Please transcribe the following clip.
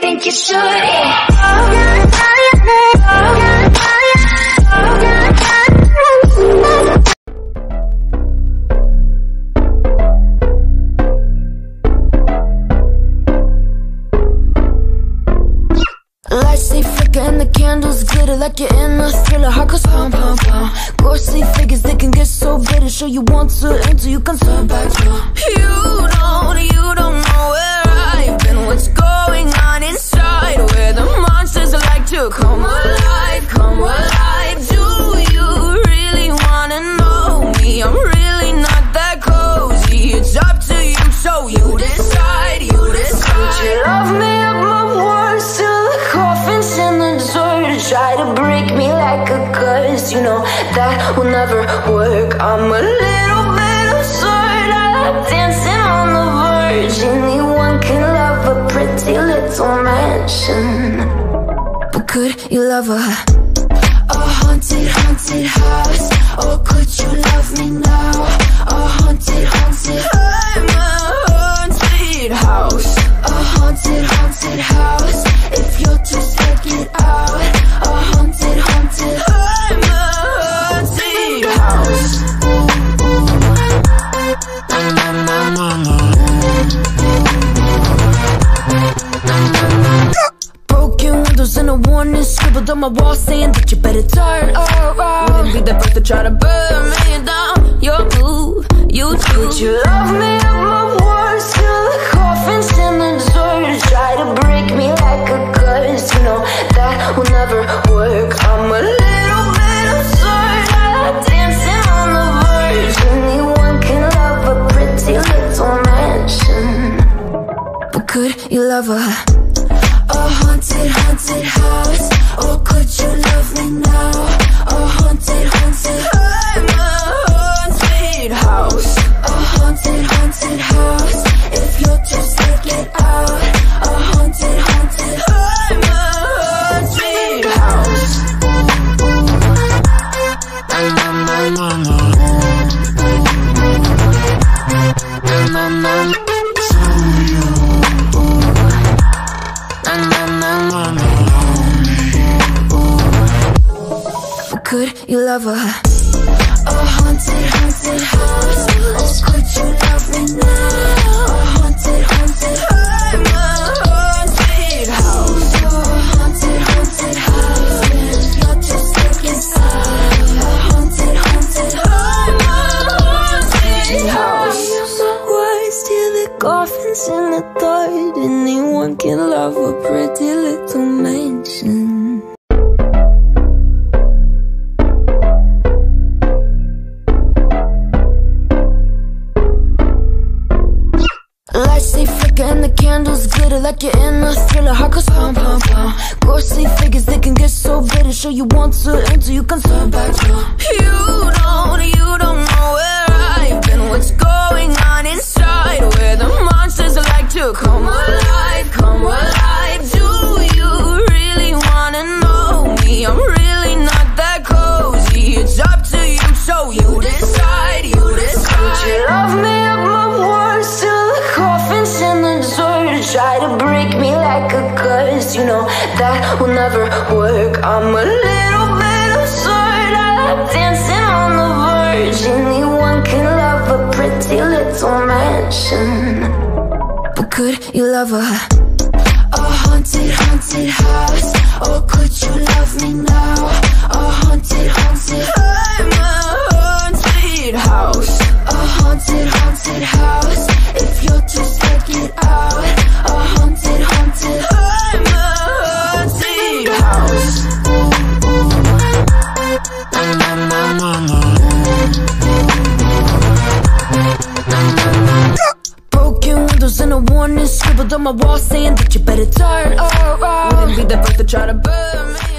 think you should. Lights they flicker and the candles glitter like you're in a thriller. Heart goes pound, pound, pound. Ghostly figures, they can get so bitter. Sure you want to enter, you can turn back. You don't know where I've been. What's going on inside? Where the monsters like to come alive, come alive. Do you really wanna know me? I'm really not that cozy. It's up to you, so you decide, you decide. Would you love me up my words till the coffin's in the dirt? Try to break me like a curse, you know that will never work. I'm a little bit absurd, I like dancing on the verge. Anyone can love a pretty little mansion, but could you love a haunted, haunted house? Or could you love me now? A haunted, haunted, I'm a haunted house. A haunted, haunted house. If you're too scared, get out. A haunted, haunted, I'm a haunted house. Broken windows and a warning scribbled on my wall saying that you better turn around. Wouldn't be the first to try to burn me down. Your move, you too. Would you love me up my words till the coffin's in the dirt? Try to break me like a curse, you know that will never work. I'm a little bit absurd, I like dancing on the verge. Anyone can love a pretty little mansion, but could you love a haunted, haunted house? Or could you love me now? A haunted, haunted, I'm a haunted house. A haunted, haunted house. If you're too scared, get out. A haunted, haunted, I'm a haunted house. Could you love a haunted, haunted house? Or could you love me now? A haunted, haunted, I'm a haunted house. A haunted, haunted house. If you're too sick inside. A haunted, haunted, I'm a haunted house. Words till the coffin's in the dirt. Anyone can love a pretty little mansion. Lights they flicker and the candles glitter like you're in a thriller. Heart goes pound, pound, pound. Ghostly figures, they can get so bitter. Sure you want to enter, you can turn back. You don't know where I've been. What's going on inside? Where the monsters like to come alive, come alive. Do you really wanna know me? I'm really not that cozy. It's up to you, so you decide, you decide. Would you love me up my words till the coffin's in the dirt? Try to break me like a curse, you know that will never work. I'm a little bit absurd, I like dancing on the verge. Anyone can love a pretty little mansion, but could you love a haunted, haunted house? Or could you love me now? A haunted, haunted, I'm a haunted house. A haunted, haunted house. If you're too scared, get out. A haunted, haunted, I'm a haunted house. Broken windows and a warning scribbled on my wall saying that you better turn around. Wouldn't be the first to try to burn me.